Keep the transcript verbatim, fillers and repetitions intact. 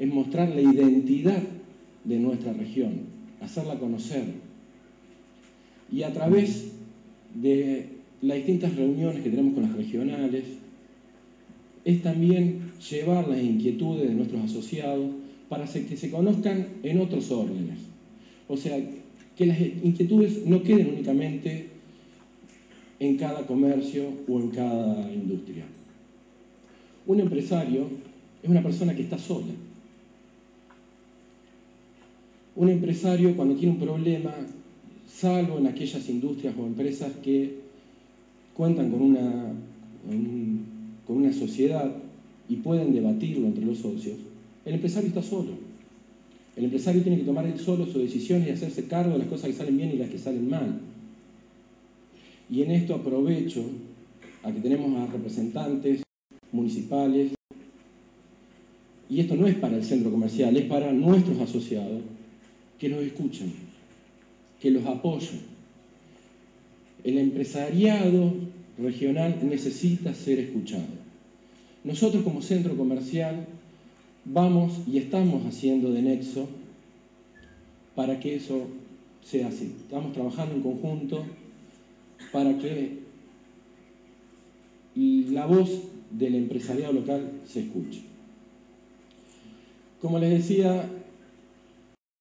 es mostrar la identidad de nuestra región, hacerla conocer. Y a través de las distintas reuniones que tenemos con las regionales, es también llevar las inquietudes de nuestros asociados para que se conozcan en otros órdenes. O sea, que las inquietudes no queden únicamente en cada comercio o en cada industria. Un empresario es una persona que está sola. Un empresario, cuando tiene un problema, salvo en aquellas industrias o empresas que cuentan con una, con una sociedad y pueden debatirlo entre los socios, el empresario está solo. El empresario tiene que tomar él solo sus decisiones y hacerse cargo de las cosas que salen bien y las que salen mal. Y en esto aprovecho a que tenemos a representantes municipales, y esto no es para el centro comercial, es para nuestros asociados, que los escuchen, que los apoyen. El empresariado regional necesita ser escuchado. Nosotros como centro comercial vamos y estamos haciendo de nexo para que eso sea así. Estamos trabajando en conjunto para que la voz del empresariado local se escuche. Como les decía,